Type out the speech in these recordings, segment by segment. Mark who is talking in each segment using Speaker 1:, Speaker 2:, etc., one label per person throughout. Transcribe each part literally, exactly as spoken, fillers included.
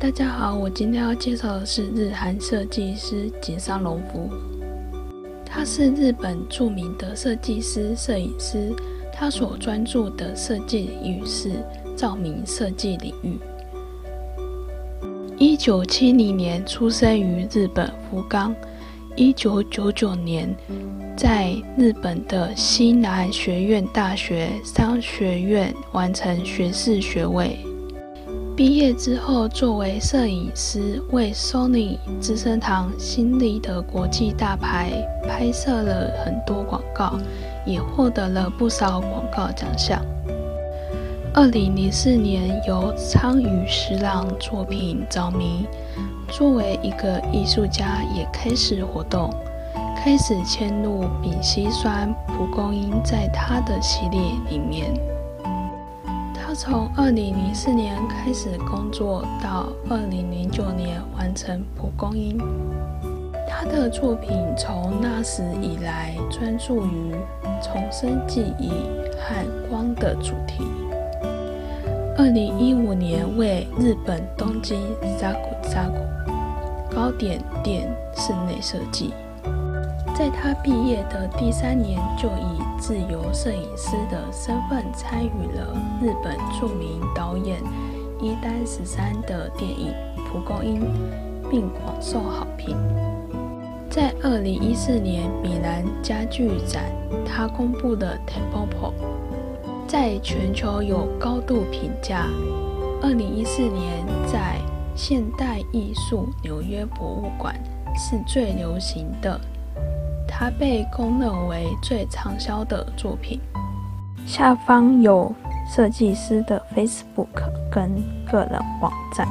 Speaker 1: 大家好，我今天要介绍的是日韩设计师井上隆夫。他是日本著名的设计师、摄影师，他所专注的设计领域是照明设计领域。一九七零年出生于日本福冈，一九九九年在日本的西南学院大学商学院完成学士学位。毕业之后，作为摄影师，为 Sony、资生堂、新力的国际大牌拍摄了很多广告，也获得了不少广告奖项。二零零四年由苍羽十郎作品着迷，作为一个艺术家，也开始活动，开始嵌入丙烯酸蒲公英在他的系列里面。他从二零零四年开始工作，到二零零九年完成蒲公英。他的作品从那时以来专注于重生记忆和光的主题。二零一五年为日本东京 Zaku Zaku 糕点店室内设计。在他毕业的第三年，就以自由摄影师的身份参与了日本著名导演伊丹十三的电影《蒲公英》，并广受好评。在二零一四年米兰家具展，他公布了 Tempo， 在全球有高度评价。二零一四年在现代艺术纽约博物馆是最流行的。它被公认为最畅销的作品。下方有设计师的 Facebook 跟个人网站。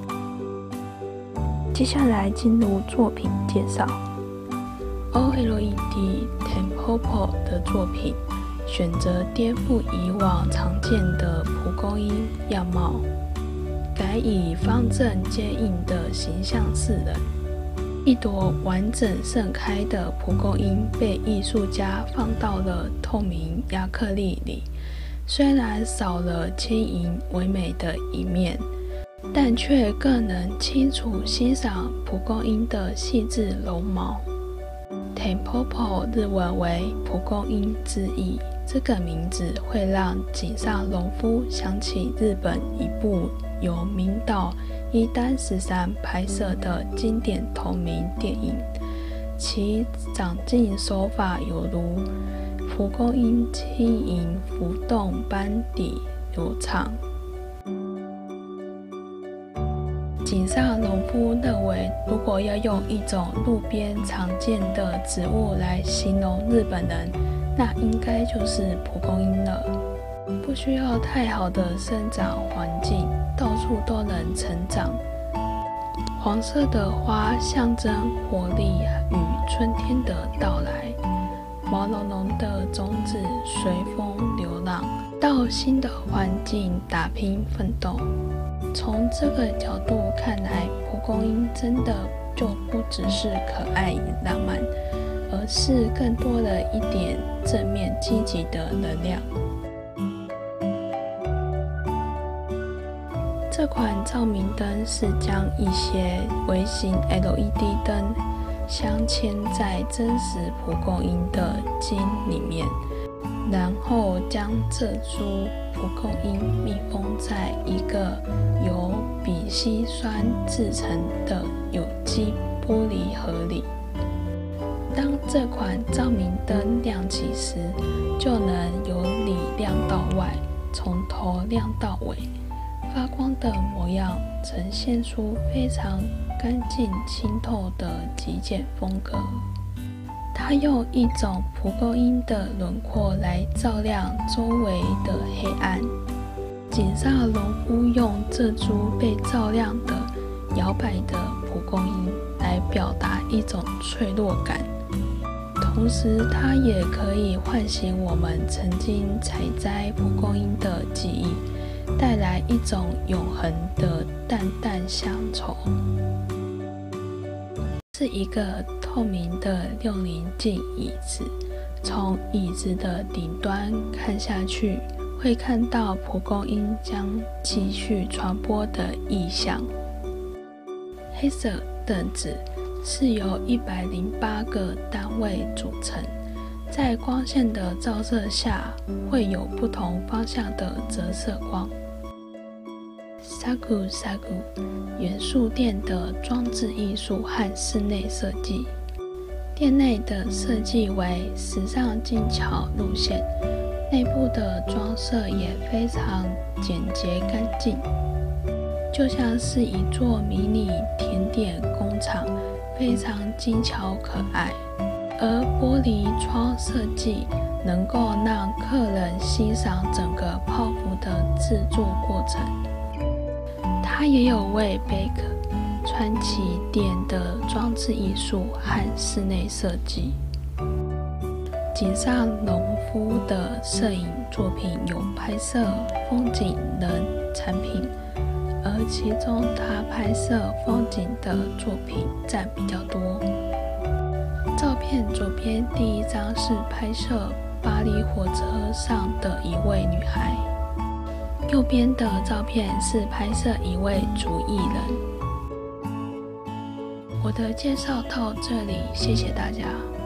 Speaker 1: 接下来进入作品介绍。O L E D Tempo 的作品选择颠覆以往常见的蒲公英样貌，改以方正坚硬的形象示人。一朵完整盛开的蒲公英被艺术家放到了透明亚克力里，虽然少了轻盈唯美的一面，但却更能清楚欣赏蒲公英的细致绒毛。Tempo 日文为蒲公英之意，这个名字会让井上隆夫想起日本一部由名导伊丹十三拍摄的经典同名电影，其长镜手法有如蒲公英轻盈浮动般地流畅。井上隆夫认为，如果要用一种路边常见的植物来形容日本人，那应该就是蒲公英了。不需要太好的生长环境，到处都能成长。黄色的花象征活力与春天的到来，毛茸茸的种子随风流浪，到新的环境打拼奋斗。从这个角度看来，蒲公英真的就不只是可爱与浪漫，而是更多了一点正面积极的能量。这款照明灯是将一些微型 L E D 灯镶嵌在真实蒲公英的茎里面，然后将这株蒲公英密封在一个由丙烯酸制成的有机玻璃盒里。当这款照明灯亮起时，就能由里亮到外，从头亮到尾。发光的模样呈现出非常干净清透的极简风格。它用一种蒲公英的轮廓来照亮周围的黑暗。井上隆夫用这株被照亮的摇摆的蒲公英来表达一种脆弱感，同时它也可以唤醒我们曾经采摘蒲公英的记忆，带来一种永恒的淡淡乡愁。是一个透明的六棱镜椅子，从椅子的顶端看下去，会看到蒲公英将继续传播的意象。 黑色凳子是由一百零八个单位组成，在光线的照射下会有不同方向的折射光。Sagu Sagu 元素店的装置艺术和室内设计。店内的设计为时尚精巧路线，内部的装饰也非常简洁干净，就像是一座迷你甜点工厂，非常精巧可爱。而玻璃窗设计能够让客人欣赏整个泡芙的制作过程。它也有为 Bake 传奇店的装置艺术和室内设计。井上农夫的摄影作品有拍摄风景、人、产品，而其中他拍摄风景的作品占比较多。照片左边第一张是拍摄巴黎火车上的一位女孩，右边的照片是拍摄一位主艺人。我的介绍到这里，谢谢大家。